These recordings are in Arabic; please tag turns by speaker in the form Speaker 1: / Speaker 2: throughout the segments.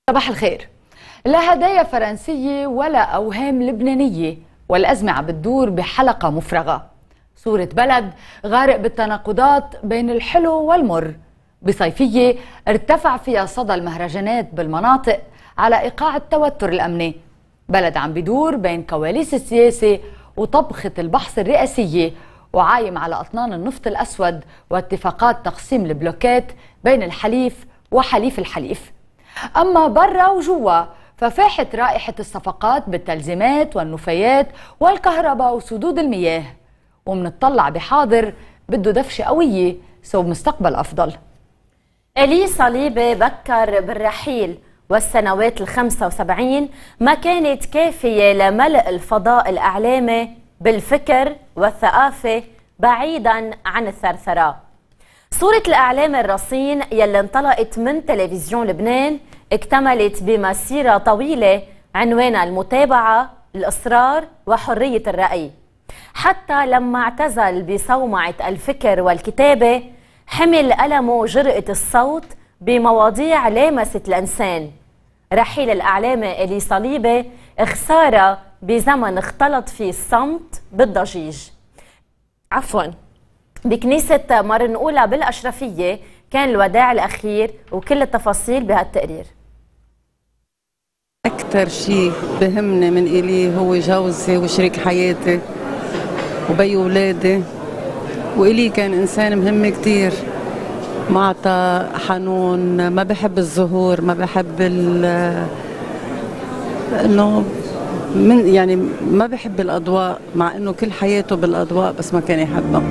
Speaker 1: صباح الخير. لا هدايا فرنسية ولا أوهام لبنانية، والأزمة عم بتدور بحلقة مفرغة. صورة بلد غارق بالتناقضات بين الحلو والمر، بصيفية ارتفع فيها صدى المهرجانات بالمناطق على إيقاع التوتر الأمني. بلد عم بدور بين كواليس السياسة وطبخة البحث الرئاسية، وعايم على أطنان النفط الأسود واتفاقات تقسيم البلوكات بين الحليف وحليف الحليف. أما برا وجوا ففاحت رائحة الصفقات بالتلزيمات والنفايات والكهرباء وسدود المياه، ومنطلع بحاضر بده دفشة قوية صوب مستقبل أفضل.
Speaker 2: إلي صليبي بكر بالرحيل، والسنوات ال75 ما كانت كافية لملء الفضاء الإعلامي بالفكر والثقافة بعيدا عن الثرثرة. صورة الإعلام الرصين يلي انطلقت من تلفزيون لبنان اكتملت بمسيرة طويلة عنوانها المتابعة، الإصرار وحرية الرأي. حتى لما اعتزل بصومعة الفكر والكتابة حمل قلمه جرأة الصوت بمواضيع لامست الإنسان. رحيل الإعلامي إلي صليبي خسارة بزمن اختلط فيه الصمت بالضجيج. بكنيسة مرنقولة بالأشرفية كان الوداع الأخير، وكل التفاصيل بهالتقرير.
Speaker 3: أكثر شيء بهمني من إلي هو جوزي وشريك حياتي وبي ولادي، وإلي كان إنسان مهم كتير، معطى، حنون، ما بحب الظهور، ما بحب إنه يعني ما بحب الأضواء، مع إنه كل حياته بالأضواء بس ما كان يحبها.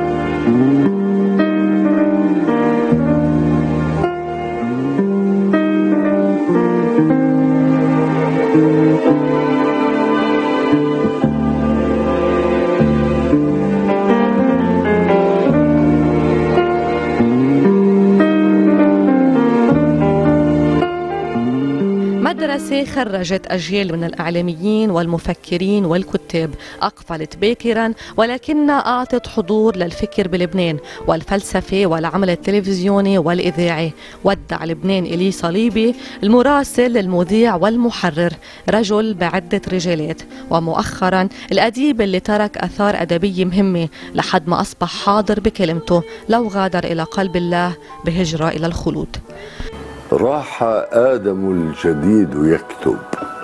Speaker 4: مدرسة خرجت أجيال من الإعلاميين والمفكرين والكتاب، أقفلت باكرا ولكنها أعطت حضور للفكر بلبنان والفلسفة والعمل التلفزيوني والإذاعي. ودع لبنان إلي صليبي، المراسل، المذيع والمحرر، رجل بعدة رجالات، ومؤخرا الأديب اللي ترك أثار أدبية مهمة لحد ما أصبح حاضر بكلمته لو غادر إلى قلب الله بهجرة إلى الخلود.
Speaker 5: راح آدم الجديد يكتب: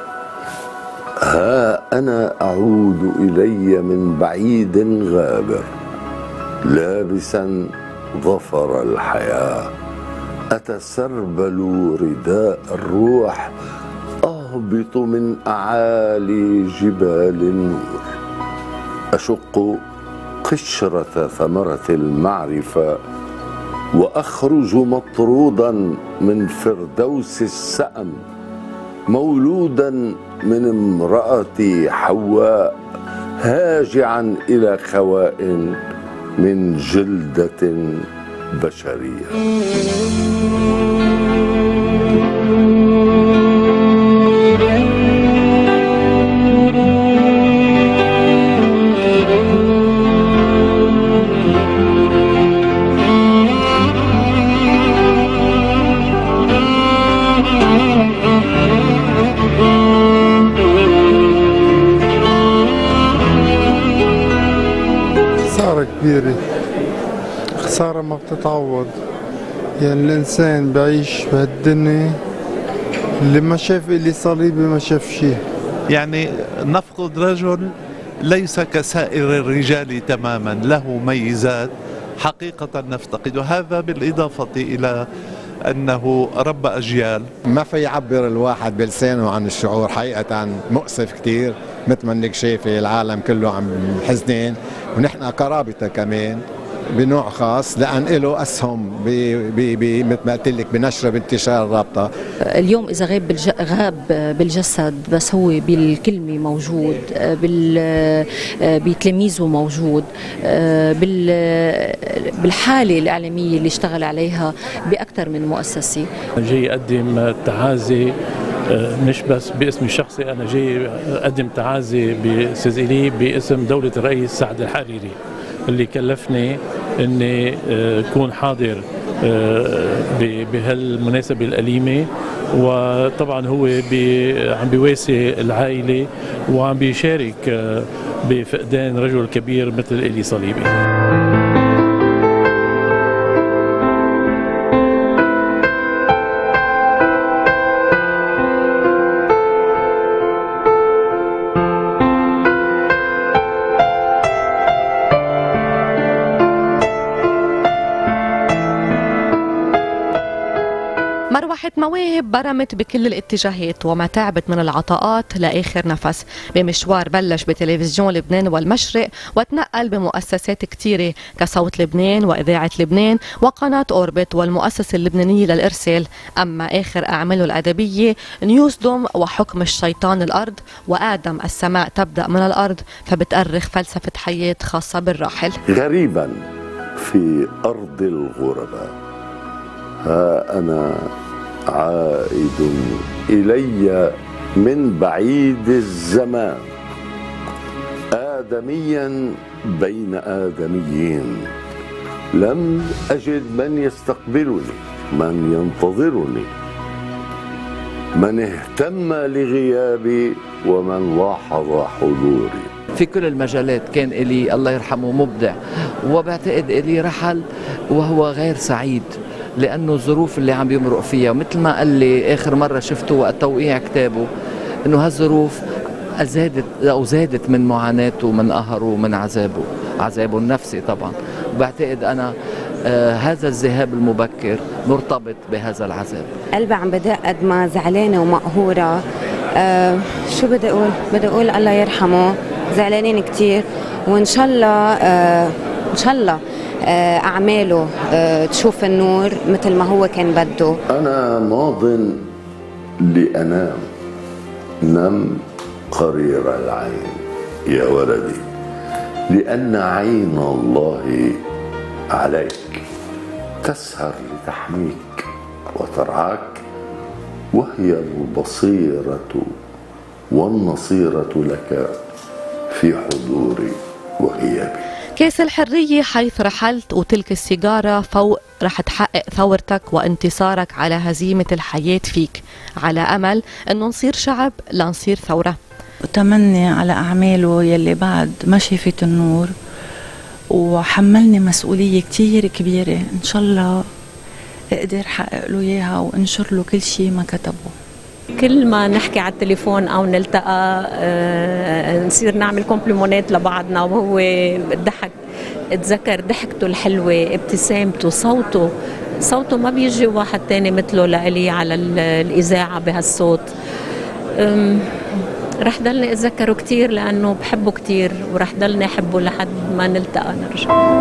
Speaker 5: ها أنا أعود إلي من بعيد غابر، لابسا ظفر الحياة، أتسربل رداء الروح، أهبط من أعالي جبال النور، أشق قشرة ثمرة المعرفة، وأخرج مطرودا من فردوس السأم، مولودا من امرأة حواء، هاجعا إلى خواء من جلدة بشرية.
Speaker 6: كبيرة، خسارة ما بتتعوض. يعني الإنسان بعيش بهالدنيا اللي ما شاف إلي صليبي ما شاف شيء.
Speaker 7: يعني نفقد رجل ليس كسائر الرجال تماما، له ميزات حقيقة نفتقد، هذا بالإضافة إلى أنه ربى أجيال.
Speaker 8: ما في يعبر الواحد بلسانه عن الشعور، حقيقة مؤسف كتير، مثل ما انك شايفة العالم كله عم حزنين، ونحن قرابته كمان بنوع خاص لأن له أسهم مثل ما قلت لك بنشر بانتشار الرابطة.
Speaker 9: اليوم إذا غاب بالجسد بس هو بالكلمة موجود، بتلاميذه موجود، بالحالة الإعلامية اللي اشتغل عليها بأكثر من مؤسسة.
Speaker 10: جاي أقدم تعازي مش بس باسمي الشخصي، أنا جاي أقدم تعازي بأستاذ إلي باسم دولة الرئيس سعد الحريري اللي كلفني اني اكون حاضر بهالمناسبة الأليمة وطبعا هو عم بيواسي العائلة وعم بيشارك بفقدان رجل كبير مثل إيلي صليبي.
Speaker 4: مروحة مواهب برمت بكل الاتجاهات وما تعبت من العطاءات لآخر نفس بمشوار بلش بتلفزيون لبنان والمشرق وتنقل بمؤسسات كتيرة كصوت لبنان وإذاعة لبنان وقناة أوربت والمؤسسة اللبنانية للإرسال. أما آخر أعماله الأدبية نيوزدوم وحكم الشيطان الأرض وآدم السماء تبدأ من الأرض فبتأرخ فلسفة حياة خاصة بالراحل.
Speaker 5: غريبا في أرض الغرباء ها أنا عائد إلي من بعيد الزمان آدميا بين آدميين لم أجد من يستقبلني من ينتظرني من اهتم لغيابي ومن لاحظ حضوري.
Speaker 11: في كل المجالات كان إلي الله يرحمه مبدع، وبعتقد إلي رحل وهو غير سعيد لأنه الظروف اللي عم بيمرق فيها، ومثل ما قال لي آخر مرة شفته وقت توقيع كتابه إنه هالظروف زادت من معاناته ومن قهره ومن عذابه النفسي طبعا. وبعتقد أنا هذا الذهاب المبكر مرتبط بهذا العذاب.
Speaker 12: قلبي عم بدق قد ما زعلانة ومقهورة. شو بدي أقول الله يرحمه، زعلانين كتير، وإن شاء الله أعماله تشوف النور مثل ما هو كان بده.
Speaker 5: أنا ماض لأنام، نم قرير العين يا ولدي، لأن عين الله عليك تسهر لتحميك وترعاك، وهي البصيرة والنصيرة لك في حضوري وغيابي.
Speaker 4: كاس الحرية حيث رحلت وتلك السيجارة فوق رح تحقق ثورتك وانتصارك على هزيمة الحياة فيك، على أمل أنه نصير شعب لا نصير ثورة.
Speaker 13: وتمني على أعماله يلي بعد ما شافت النور، وحملني مسؤولية كتير كبيرة، إن شاء الله أقدر حقق له إياها وأنشر له كل شيء ما كتبه.
Speaker 14: كل ما نحكي على التليفون أو نلتقى نصير نعمل كومبليمونات لبعضنا، وهو ضحك، اتذكر ضحكته الحلوة، ابتسامته، صوته ما بيجي واحد تاني مثله لإلي على الإذاعة بهالصوت. رح ضلني أتذكره كتير لأنه بحبه كتير، ورح ضلني أحبه لحد ما نلتقى نرجع.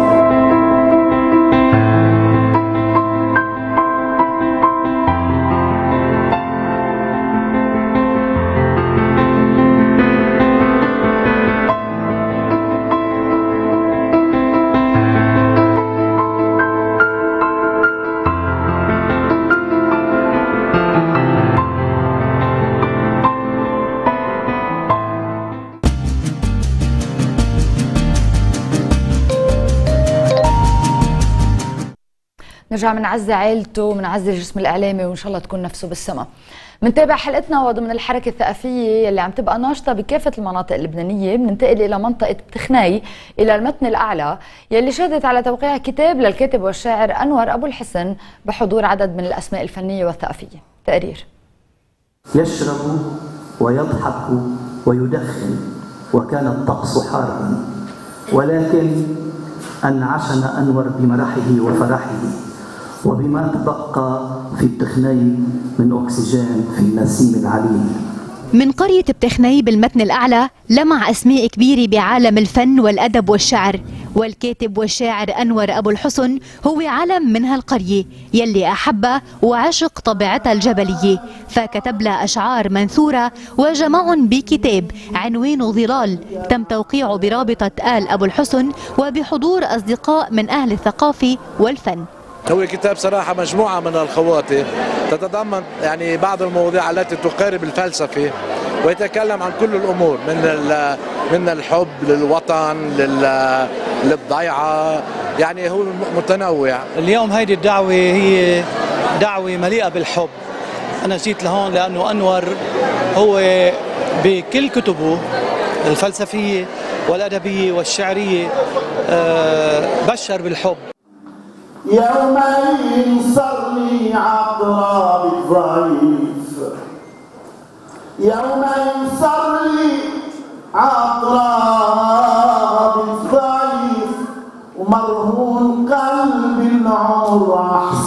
Speaker 1: نرجع منعزي عائلته ومنعزي الجسم الإعلامي وإن شاء الله تكون نفسه بالسما. منتابع حلقتنا وضمن الحركة الثقافية اللي عم تبقى ناشطة بكافة المناطق اللبنانية. بننتقل إلى منطقة تخناي، إلى المتن الأعلى يلي شهدت على توقيع كتاب للكاتب والشاعر أنور أبو الحسن بحضور عدد من الأسماء الفنية والثقافية. تقرير.
Speaker 15: يشرب ويضحك ويدخن، وكان الطقس حارا، ولكن أنعشنا أنور بمرحه وفرحه وبما تبقى في التخني من أكسجين في النسيم العليل.
Speaker 16: من قرية بتخني بالمتن الأعلى لمع أسماء كبيرة بعالم الفن والأدب والشعر، والكاتب والشاعر أنور أبو الحسن هو علم من هالقرية يلي أحبها وعشق طبيعتها الجبلية، فكتب لها أشعار منثورة وجمعهم بكتاب عنوانه ظلال، تم توقيعه برابطة آل أبو الحسن وبحضور أصدقاء من أهل الثقافة والفن.
Speaker 17: هو كتاب صراحة مجموعة من الخواطر تتضمن يعني بعض المواضيع التي تقارب الفلسفة، ويتكلم عن كل الأمور من الحب للوطن للضيعة، يعني هو متنوع.
Speaker 18: اليوم هيدي الدعوة هي دعوة مليئة بالحب،
Speaker 15: أنا جيت لهون لأنه أنور هو بكل كتبه الفلسفية والأدبية والشعرية بشر بالحب.
Speaker 18: يومين صار لي عقرب الضعيف، يومين صار لي عقرب الضعيف، ومرهون قلبي العمر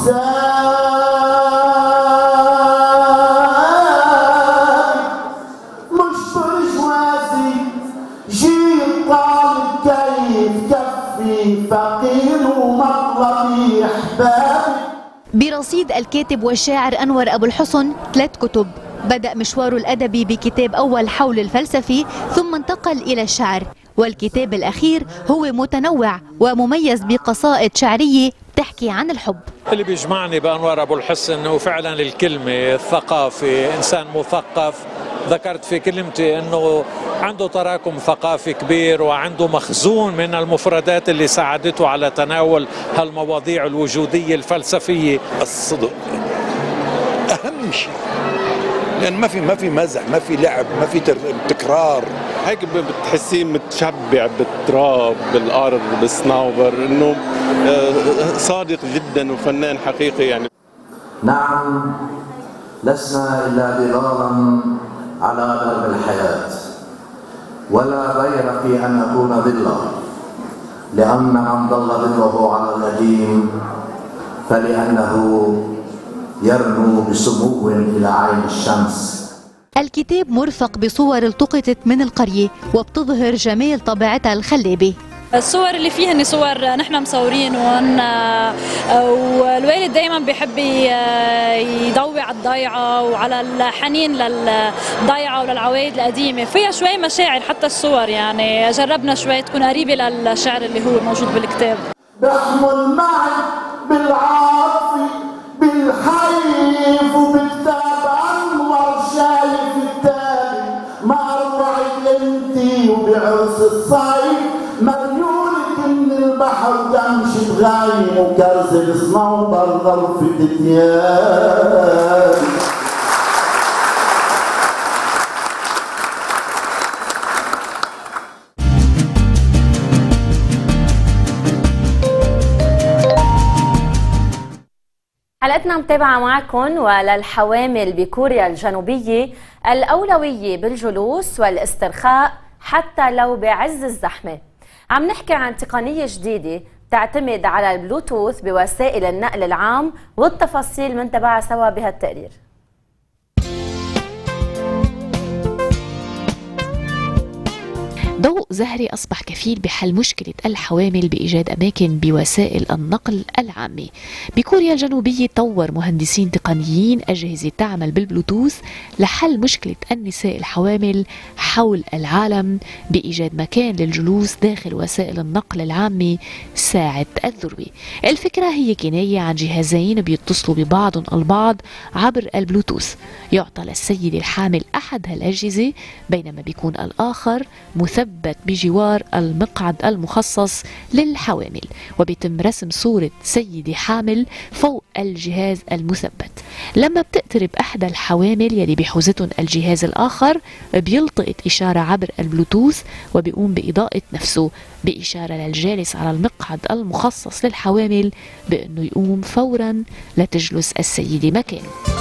Speaker 18: أحسان، مش برجوازي جيت طالب كيف كفي فقير ومطلبي احبابي.
Speaker 16: برصيد الكاتب والشاعر أنور أبو الحسن 3 كتب. بدأ مشواره الأدبي بكتاب أول حول الفلسفي، ثم انتقل إلى الشعر، والكتاب الأخير هو متنوع ومميز بقصائد شعرية تحكي عن الحب.
Speaker 19: اللي بيجمعني بأنور أبو الحسن انه فعلا الكلمة، الثقافة، إنسان مثقف. ذكرت في كلمتي أنه عنده تراكم ثقافي كبير وعنده مخزون من المفردات اللي ساعدته على تناول هالمواضيع الوجودية الفلسفية.
Speaker 20: الصدق أهم شيء، لأن ما في مزح، ما في لعب، ما في تكرار.
Speaker 21: هيك بتحسيه متشبع بالتراب، بالأرض، بالصناوبر، إنه صادق جدا وفنان حقيقي يعني.
Speaker 22: نعم، لسنا إلا ظلالا على درب الحياة، ولا غير في أن نكون ظلا، لأن من ضل ظله على القديم فلأنه يرنو بسمو إلى عين الشمس.
Speaker 16: الكتاب مرفق بصور التقطت من القرية وبتظهر جمال طبيعتها الخلابة.
Speaker 23: الصور اللي فيها هن صور نحن مصورينهم، والوالد دائما بيحب يضوي على الضيعه وعلى الحنين للضيعه وللعوايد القديمه، فيها شوي مشاعر حتى الصور، يعني جربنا شوي تكون قريبه للشعر اللي هو موجود بالكتاب.
Speaker 18: بحمل معي بالعاطفه بالحيف وبكتاب انور شايف التالي، ما اروعك انتي وبعرس الصيف، مريولك من البحر تمشي بغايم وكرزل صنوبر غرفة تياب.
Speaker 2: حلقتنا متابعة معكم. وللحوامل بكوريا الجنوبية الأولوية بالجلوس والاسترخاء حتى لو بعز الزحمة. عم نحكي عن تقنية جديدة تعتمد على البلوتوث بوسائل النقل العام، والتفاصيل منتبعها سوا بهالتقرير.
Speaker 24: ضوء زهري أصبح كفيل بحل مشكلة الحوامل بإيجاد أماكن بوسائل النقل العامة. بكوريا الجنوبية طور مهندسين تقنيين أجهزة تعمل بالبلوتوث لحل مشكلة النساء الحوامل حول العالم بإيجاد مكان للجلوس داخل وسائل النقل العامة ساعة الذروة. الفكرة هي كناية عن جهازين بيتصلوا ببعضهم البعض عبر البلوتوث. يعطى للسيدة الحامل أحد هالأجهزة بينما بيكون الآخر مثبت بجوار المقعد المخصص للحوامل، وبيتم رسم صورة سيدة حامل فوق الجهاز المثبت. لما بتقترب أحدى الحوامل يلي بحوزتهم الجهاز الآخر بيلتقط إشارة عبر البلوتوث وبيقوم بإضاءة نفسه بإشارة للجالس على المقعد المخصص للحوامل بأنه يقوم فورا لتجلس السيدة مكانه.